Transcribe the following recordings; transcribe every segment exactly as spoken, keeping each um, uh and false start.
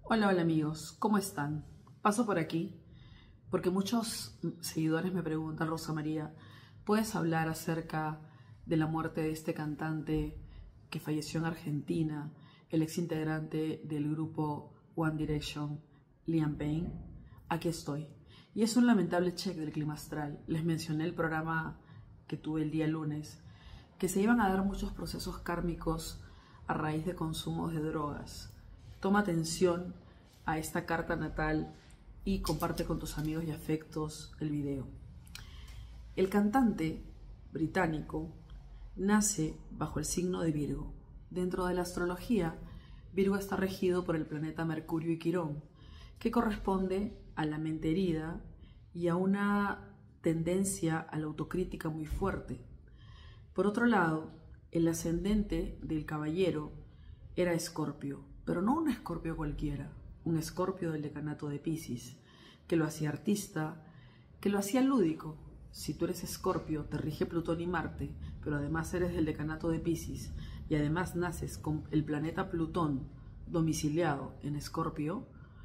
Hola, hola amigos, ¿cómo están? Paso por aquí porque muchos seguidores me preguntan, Rosa María, ¿puedes hablar acerca de la muerte de este cantante que falleció en Argentina, el ex integrante del grupo One Direction, Liam Payne? Aquí estoy. Y es un lamentable check del clima astral. Les mencioné el programa que tuve el día lunes, que se iban a dar muchos procesos kármicos a raíz de consumos de drogas. Toma atención a esta carta natal y comparte con tus amigos y afectos el video. El cantante británico nace bajo el signo de Virgo. Dentro de la astrología, Virgo está regido por el planeta Mercurio y Quirón, que corresponde a la mente herida y a una tendencia a la autocrítica muy fuerte. Por otro lado, el ascendente del caballero era Escorpio, pero no un Escorpio cualquiera, un Escorpio del decanato de Piscis, que lo hacía artista, que lo hacía lúdico. Si tú eres Escorpio, te rige Plutón y Marte, pero además eres del decanato de Piscis y además naces con el planeta Plutón domiciliado en Escorpio,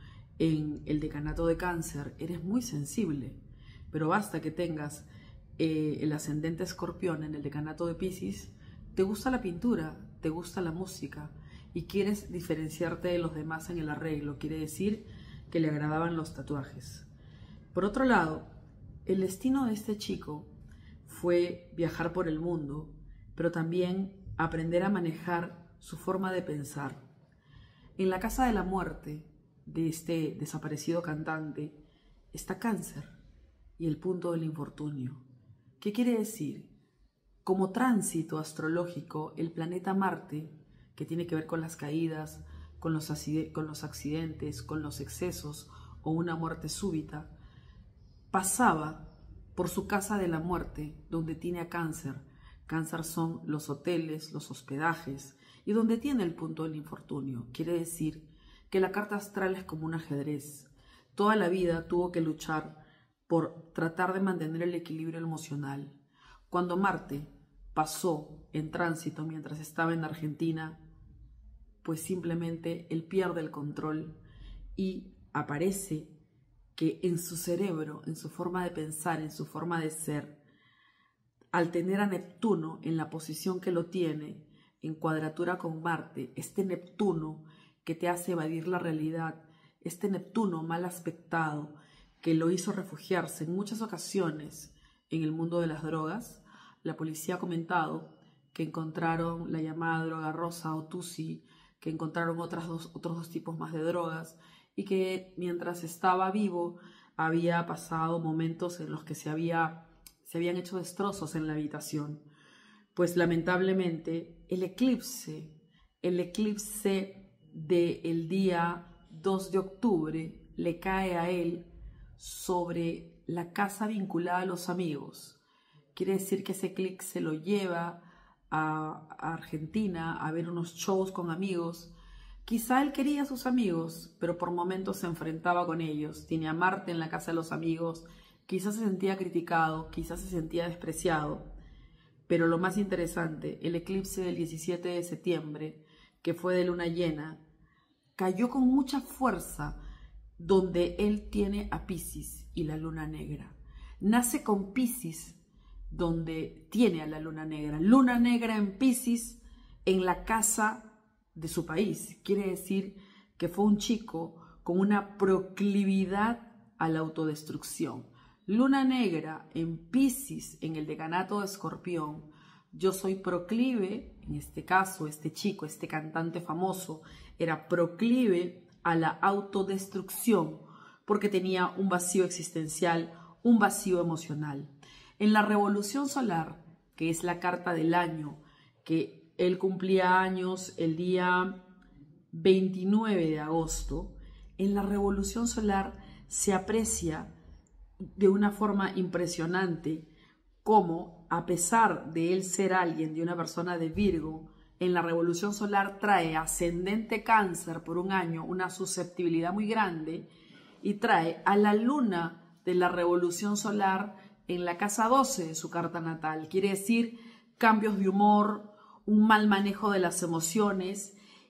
en el decanato de Cáncer, eres muy sensible, pero basta que tengas eh, el ascendente Escorpión en el decanato de Piscis, te gusta la pintura, te gusta la música y quieres diferenciarte de los demás en el arreglo, quiere decir que le agradaban los tatuajes. Por otro lado, el destino de este chico fue viajar por el mundo, pero también aprender a manejar su forma de pensar. En la casa de la muerte de este desaparecido cantante está Cáncer y el punto del infortunio. ¿Qué quiere decir? Como tránsito astrológico, el planeta Marte, que tiene que ver con las caídas, con los, con los accidentes, con los excesos o una muerte súbita, pasaba por su casa de la muerte, donde tiene a Cáncer. Cáncer son los hoteles, los hospedajes, y donde tiene el punto del infortunio. Quiere decir que la carta astral es como un ajedrez. Toda la vida tuvo que luchar por tratar de mantener el equilibrio emocional. Cuando Marte pasó en tránsito mientras estaba en Argentina, pues simplemente él pierde el control y aparece que en su cerebro, en su forma de pensar, en su forma de ser, al tener a Neptuno en la posición que lo tiene, en cuadratura con Marte, este Neptuno que te hace evadir la realidad, este Neptuno mal aspectado que lo hizo refugiarse en muchas ocasiones en el mundo de las drogas. La policía ha comentado que encontraron la llamada droga rosa o Tusi, que encontraron otras dos, otros dos tipos más de drogas y que mientras estaba vivo había pasado momentos en los que se, había, se habían hecho destrozos en la habitación. Pues lamentablemente el eclipse, el eclipse del día dos de octubre le cae a él sobre la casa vinculada a los amigos. Quiere decir que ese eclipse lo lleva a Argentina a ver unos shows con amigos. Quizá él quería a sus amigos, pero por momentos se enfrentaba con ellos. Tiene a Marte en la casa de los amigos, quizás se sentía criticado, quizás se sentía despreciado. Pero lo más interesante, el eclipse del diecisiete de septiembre, que fue de luna llena, cayó con mucha fuerza donde él tiene a Piscis y la luna negra. Nace con Piscis donde tiene a la luna negra. Luna negra en Piscis en la casa de su país. Quiere decir que fue un chico con una proclividad a la autodestrucción. Luna negra en Piscis en el decanato de Escorpión. Yo soy proclive, en este caso, este chico, este cantante famoso, era proclive a la autodestrucción porque tenía un vacío existencial, un vacío emocional. En la revolución solar, que es la carta del año, que él cumplía años el día veintinueve de agosto, en la revolución solar se aprecia de una forma impresionante cómo, a pesar de él ser alguien, de una persona de Virgo, en la revolución solar trae ascendente Cáncer por un año, una susceptibilidad muy grande, y trae a la luna de la revolución solar en la casa doce de su carta natal. Quiere decir cambios de humor, un mal manejo de las emociones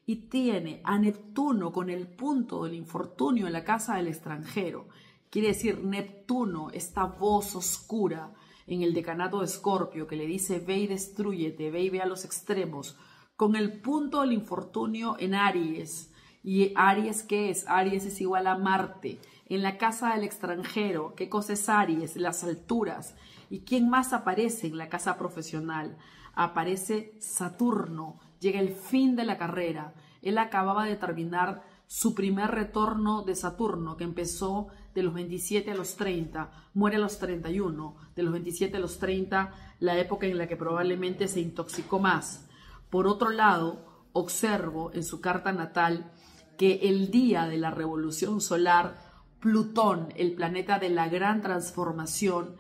y tiene a Neptuno con el punto del infortunio en la casa del extranjero. Quiere decir, Neptuno, esta voz oscura en el decanato de Escorpio que le dice ve y destrúyete, ve y ve a los extremos, con el punto del infortunio en Aries. ¿Y Aries qué es? Aries es igual a Marte. En la casa del extranjero, ¿qué cosa es Aries? Las alturas. ¿Y quién más aparece en la casa profesional? Aparece Saturno. Llega el fin de la carrera. Él acababa de terminar su primer retorno de Saturno, que empezó de los veintisiete a los treinta, muere a los treinta y uno. De los veintisiete a los treinta, la época en la que probablemente se intoxicó más. Por otro lado, observo en su carta natal que el día de la revolución solar, Plutón, el planeta de la gran transformación,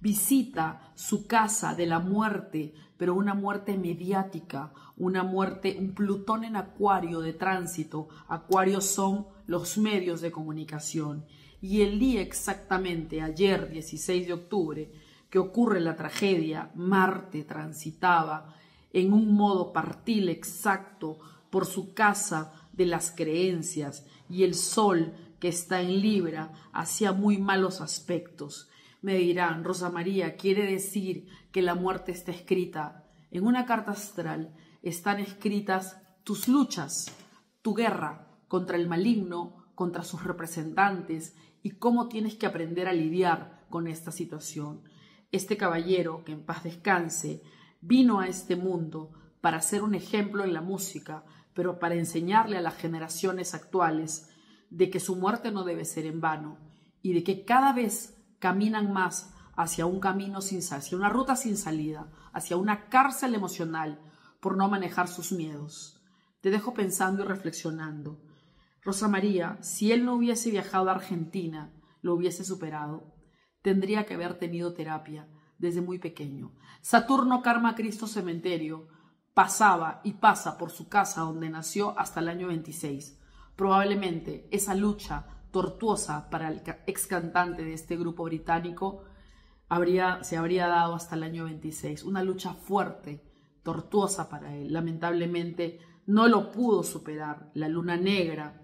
visita su casa de la muerte, pero una muerte mediática, una muerte, un Plutón en Acuario de tránsito. Acuario son los medios de comunicación. Y el día exactamente, ayer, dieciséis de octubre, que ocurre la tragedia, Marte transitaba en un modo partil exacto por su casa de las creencias, y el Sol, que está en Libra, hacía muy malos aspectos. Me dirán, Rosa María, quiere decir que la muerte está escrita. En una carta astral están escritas tus luchas, tu guerra contra el maligno, contra sus representantes, y cómo tienes que aprender a lidiar con esta situación. Este caballero, que en paz descanse, vino a este mundo para ser un ejemplo en la música, pero para enseñarle a las generaciones actuales de que su muerte no debe ser en vano y de que cada vez caminan más hacia un camino sin salida, hacia una ruta sin salida, hacia una cárcel emocional por no manejar sus miedos. Te dejo pensando y reflexionando. Rosa María, si él no hubiese viajado a Argentina, lo hubiese superado. Tendría que haber tenido terapia desde muy pequeño. Saturno, karma, Cristo, cementerio, pasaba y pasa por su casa donde nació hasta el año veintiséis. Probablemente esa lucha tortuosa para el ex cantante de este grupo británico habría, se habría dado hasta el año veintiséis. Una lucha fuerte, tortuosa para él. Lamentablemente no lo pudo superar. La luna negra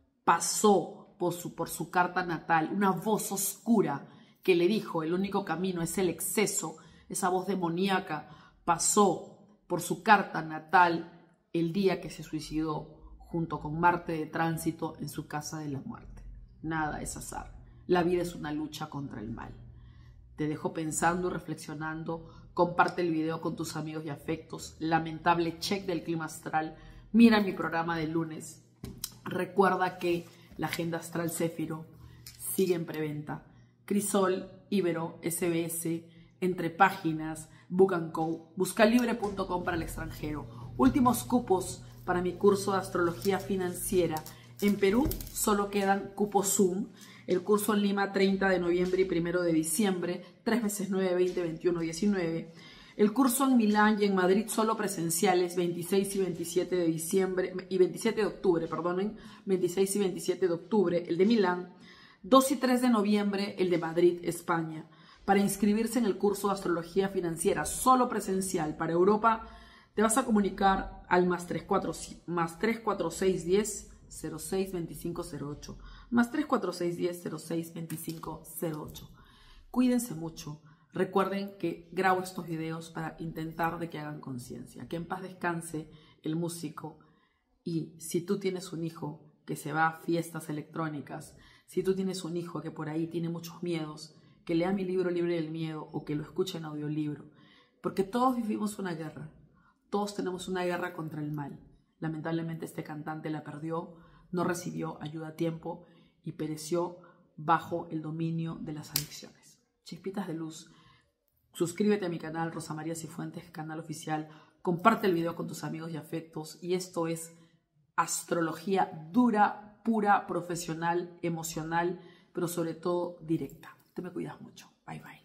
pasó por su, por su carta natal, una voz oscura que le dijo el único camino es el exceso. Esa voz demoníaca pasó por su carta natal el día que se suicidó junto con Marte de tránsito en su casa de la muerte. Nada es azar. La vida es una lucha contra el mal. Te dejo pensando y reflexionando. Comparte el video con tus amigos y afectos. Lamentable check del clima astral. Mira mi programa de lunes. Recuerda que la agenda astral Céfiro sigue en preventa. Crisol, Ibero, S B S, Entre Páginas, Book and Co, buscalibre punto com para el extranjero. Últimos cupos para mi curso de astrología financiera. En Perú solo quedan cupos Zoom. El curso en Lima treinta de noviembre y primero de diciembre, tres veces nueve, veinte, veintiuno, diecinueve. El curso en Milán y en Madrid solo presenciales, veintiséis y veintisiete de diciembre y veintisiete de octubre, perdonen, veintiséis y veintisiete de octubre, el de Milán, dos y tres de noviembre, el de Madrid, España. Para inscribirse en el curso de astrología financiera solo presencial para Europa, te vas a comunicar al más tres cuatro seis diez cero seis veinticinco cero ocho, más tres cuatro seis diez cero seis veinticinco cero ocho. Cuídense mucho. Recuerden que grabo estos videos para intentar de que hagan conciencia. Que en paz descanse el músico. Y si tú tienes un hijo que se va a fiestas electrónicas, si tú tienes un hijo que por ahí tiene muchos miedos, que lea mi libro Libre del Miedo o que lo escuche en audiolibro. Porque todos vivimos una guerra. Todos tenemos una guerra contra el mal. Lamentablemente este cantante la perdió, no recibió ayuda a tiempo y pereció bajo el dominio de las adicciones. Chispitas de luz. Suscríbete a mi canal Rosa María Cifuentes, canal oficial. Comparte el video con tus amigos y afectos. Y esto es astrología dura, pura, profesional, emocional, pero sobre todo directa. Te me cuidas mucho. Bye, bye.